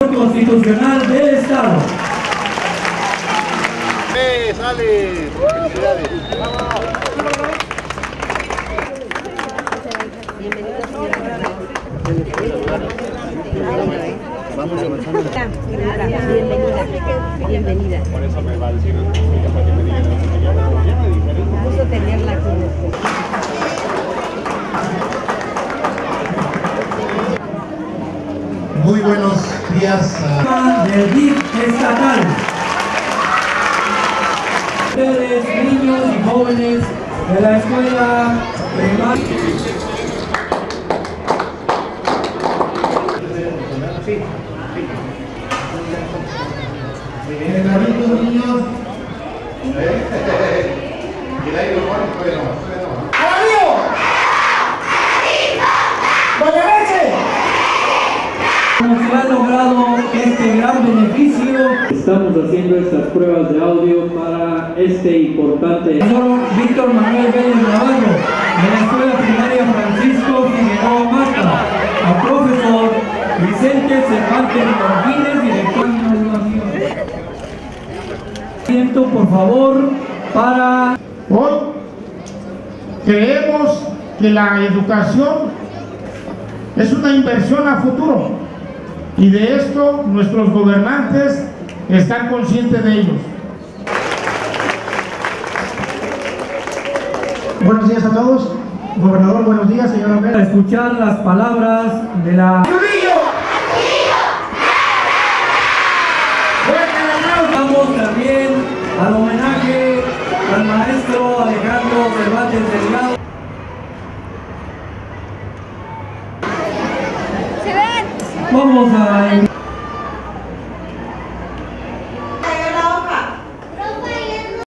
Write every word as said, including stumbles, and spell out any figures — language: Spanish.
Constitucional del Estado. ¡Eh, sale! ¡Felicidades! Vamos avanzando. Bienvenida. Bienvenida. Por eso me va a decir, para que me digan la mañana diferente. Gusto tenerla aquí. Muy buenos días a... del D I F estatal. Ustedes, niños y jóvenes de la escuela primaria. Bienvenidos niños. Como se ha logrado este gran beneficio, estamos haciendo estas pruebas de audio para este importante. profesor Víctor Manuel Vélez Navarro, de la Escuela Primaria Francisco Figueroa Mata, al profesor Vicente Cervantes Martínez, director de educación. Siento, por favor, para... Hoy creemos que la educación es una inversión a futuro y de esto nuestros gobernantes están conscientes de ellos. Buenos días a todos. Gobernador, buenos días, señora Vera. a escuchar las palabras de la... Vamos también al homenaje al maestro Alejandro Cervantes Delgado. Vamos a